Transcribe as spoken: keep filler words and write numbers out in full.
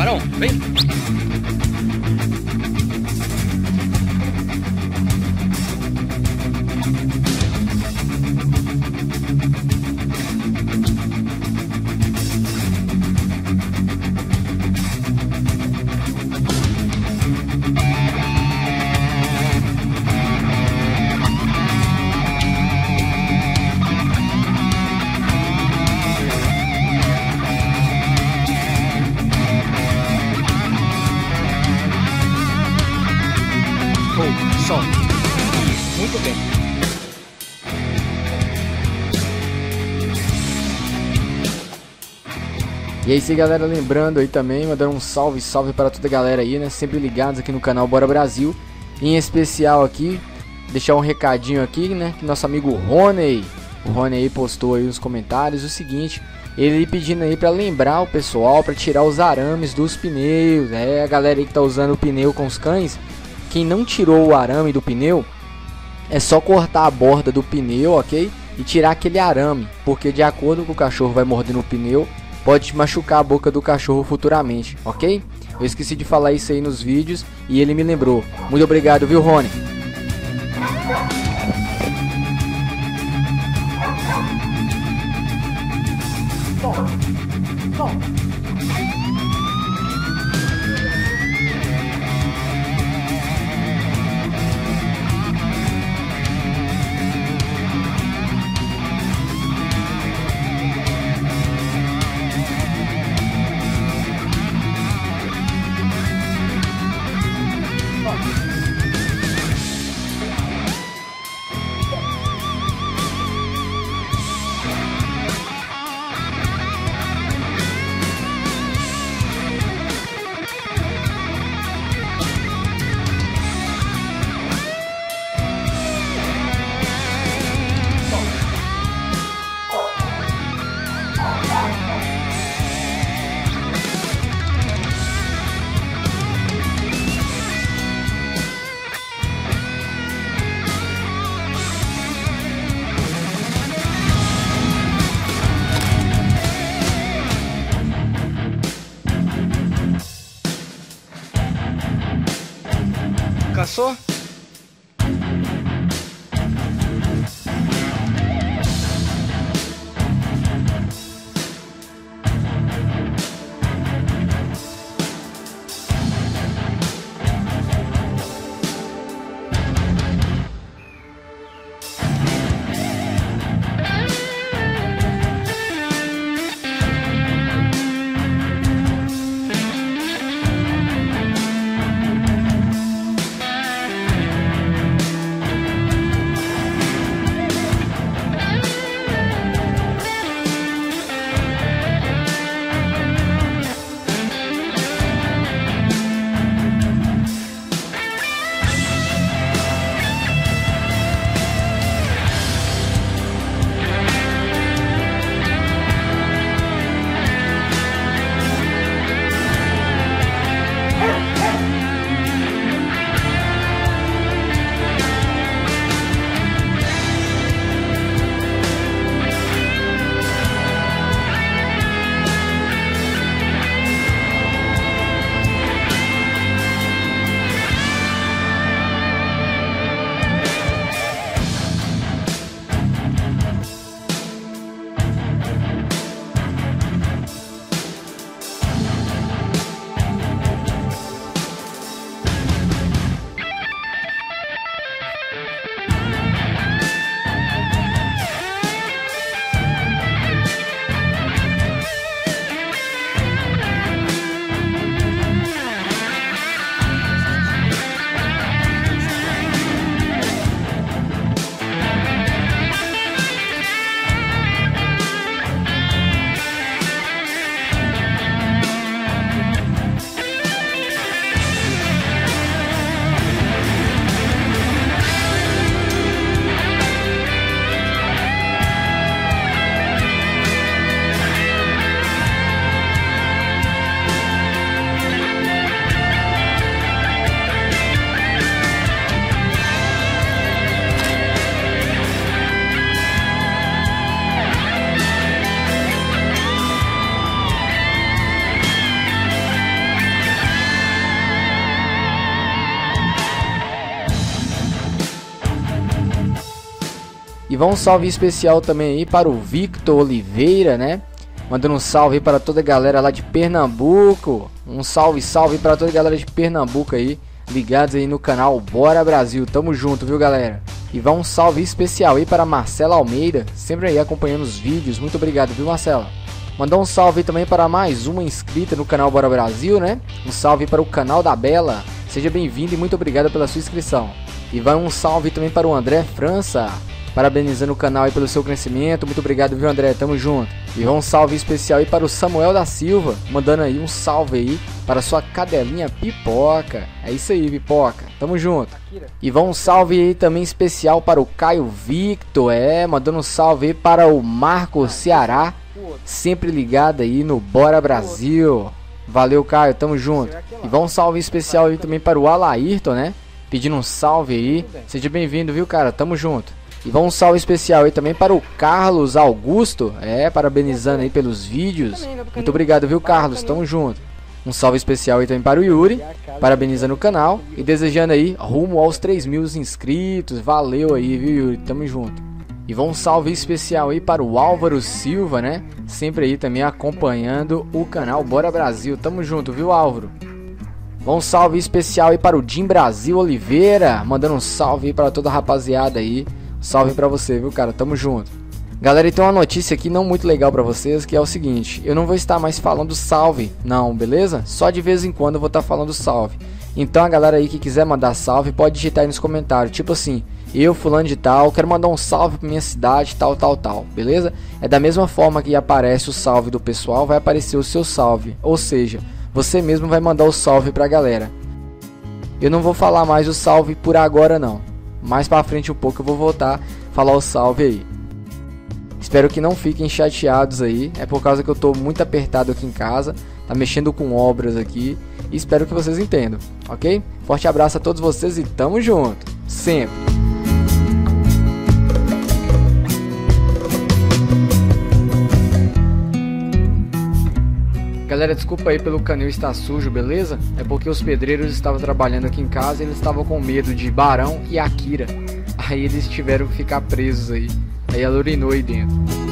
Barão, vem. Som. Muito bem. E é isso aí, galera, lembrando aí também, mandando um salve, salve para toda a galera aí, né, sempre ligados aqui no canal Bora Brasil. Em especial aqui, deixar um recadinho aqui, né, que nosso amigo Rony, o Rony aí postou aí nos comentários o seguinte, ele pedindo aí para lembrar o pessoal para tirar os arames dos pneus. É, a galera aí que tá usando o pneu com os cães, quem não tirou o arame do pneu, é só cortar a borda do pneu, ok? E tirar aquele arame, porque de acordo com o cachorro vai mordendo o pneu, pode machucar a boca do cachorro futuramente, ok? Eu esqueci de falar isso aí nos vídeos e ele me lembrou. Muito obrigado, viu, Rony? Bom, bom. Caçou? E vamos um salve especial também aí para o Victor Oliveira, né? Mandando um salve aí para toda a galera lá de Pernambuco. Um salve, salve para toda a galera de Pernambuco aí, ligados aí no canal Bora Brasil. Tamo junto, viu, galera? E vai um salve especial aí para Marcela Almeida, sempre aí acompanhando os vídeos. Muito obrigado, viu, Marcela? Mandar um salve aí também para mais uma inscrita no canal Bora Brasil, né? Um salve para o canal da Bela. Seja bem-vindo e muito obrigado pela sua inscrição. E vai um salve também para o André França, parabenizando o canal aí pelo seu crescimento. Muito obrigado, viu, André? Tamo junto. E um salve especial aí para o Samuel da Silva, mandando aí um salve aí para sua cadelinha Pipoca. É isso aí, Pipoca. Tamo junto. E vão um salve aí também especial para o Caio Victor, é, mandando um salve aí para o Marco Ceará, sempre ligado aí no Bora Brasil. Valeu, Caio, tamo junto. E vão um salve especial aí também para o Alairton, né? Pedindo um salve aí. Seja bem-vindo, viu, cara? Tamo junto. E vão um salve especial aí também para o Carlos Augusto, é, parabenizando aí pelos vídeos. Muito obrigado, viu, Carlos? Tamo junto. Um salve especial aí também para o Yuri, parabenizando o canal e desejando aí rumo aos três mil inscritos. Valeu aí, viu, Yuri? Tamo junto. E vão um salve especial aí para o Álvaro Silva, né? Sempre aí também acompanhando o canal Bora Brasil. Tamo junto, viu, Álvaro? Vão um salve especial aí para o Jim Brasil Oliveira, mandando um salve aí para toda a rapaziada aí. Salve pra você, viu, cara? Tamo junto. Galera, e tem uma notícia aqui não muito legal pra vocês, que é o seguinte: eu não vou estar mais falando salve, não, beleza? Só de vez em quando eu vou estar falando salve. Então a galera aí que quiser mandar salve, pode digitar aí nos comentários, tipo assim: eu, fulano de tal, quero mandar um salve pra minha cidade, tal, tal, tal, beleza? É da mesma forma que aparece o salve do pessoal, vai aparecer o seu salve. Ou seja, você mesmo vai mandar o salve pra galera. Eu não vou falar mais o salve por agora, não. Mais pra frente um pouco eu vou voltar a falar o salve aí. Espero que não fiquem chateados aí. É por causa que eu tô muito apertado aqui em casa, tá mexendo com obras aqui, e espero que vocês entendam, ok? Forte abraço a todos vocês e tamo junto, sempre! Galera, desculpa aí pelo canil estar sujo, beleza? É porque os pedreiros estavam trabalhando aqui em casa e eles estavam com medo de Barão e Akira. Aí eles tiveram que ficar presos aí. Aí ela urinou aí dentro.